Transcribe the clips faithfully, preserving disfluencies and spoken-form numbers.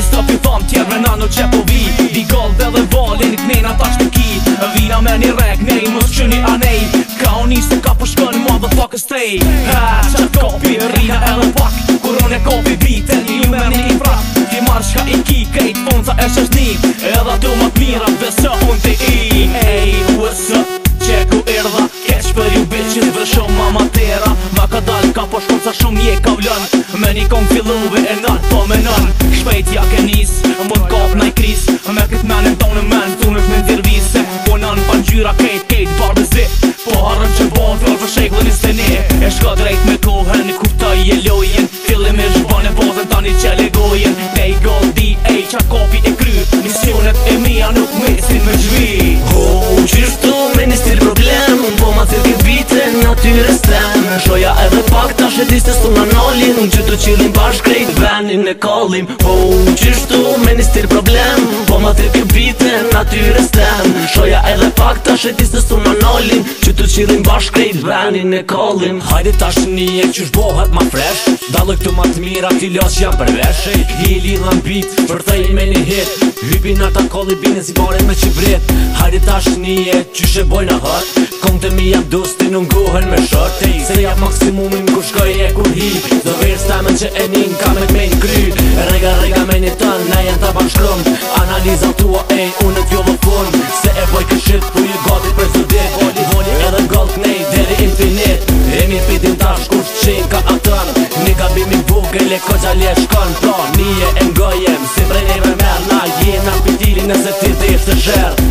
stop ju thom tjerë me nano që po vi Di gold edhe valin, knena ta që ki Vina me një reg, nej, mos që një anej Ka unë se ka po shkën, motherfucker stay Ha, qatë kopi, rina edhe pak Kur unë e kopi bitin, ju me një i frak Ti marrë shka i ki, krejt fonca e shëshni Edhe tu më t'mira, besë unë t'i i Ej, what's up, që ku irdha Keq për ju bitches, vë shumë mama tera Ma ka dal, ka po shkon sa shumë je ka vlën Me një kong filluve e nën, po me nën Shpejt ja ke nis, mund kap na i kris Me këtë menin tonë men, tu nuk me ndjervis Se po nën pa njyra kejt, kejt bar dhe zip Po harën që bo fjall për sheklën i steni E shka drejt me kohën, i kuptaj e lojën Fillim e zhban e pozën, tani që legojën Ej gold di, ej qa kopi e kry Misionet e mija nuk mesin me zhvi Ho, qishtu me një stil problem Po ma të këtë vite natyre stem Shoja edhe pak ta shetistes të në nalin Unë që të qilin bashk krejt venin e kallim Ho, qishtu me një stil problem Po ma të këtë vite natyre stem Shoja edhe pak ta shetistes të në nalin Që të qilin bashk krejt venin e kallim Hajde tash një e qysh bohet ma fresh Dalë këtu ma të mira t'i las jam përvesh Hi lidhën beat, përthej me një hit Hypin ata kolli bine si bare me qibrit Hajde tash një e qysh e bojna hët Kong të mi jam dusti nuk gohen me shët Se jap maksimumin kur shkoj e kur hi Do verë stamen që e nin ka me t'men kry Rega rega me një tën, na jen ta ban shkrum Analiza tua e unë t'jo dhe fun Se e boj këshit ku ju gati për zudit Voli voli edhe gold nej deri infinit E mi fitin tash kur qenë ka atën Një ka bimi vogel e ko gjalje shkon Pra nije e ngojem si prej neve merë Na jena pitili nëse ti dhe ishte shërë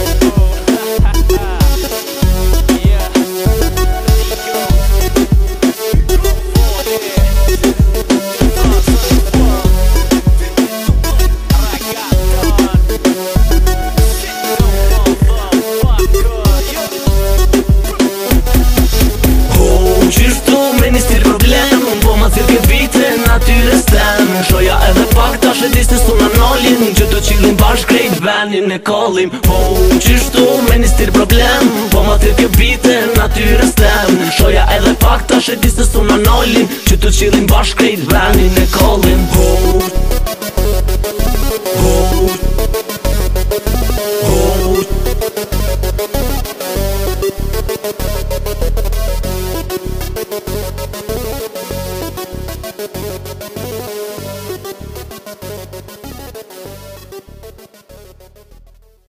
Shoja edhe pak ta shetistes të në nalin Që të qilin bashk krejt venin e kallim Po qishtu me një stil problem Po ma të kjo bite natyre stem Shoja edhe pak ta shetistes të në nalin Që të qilin bashk krejt venin e kallim Po Po Po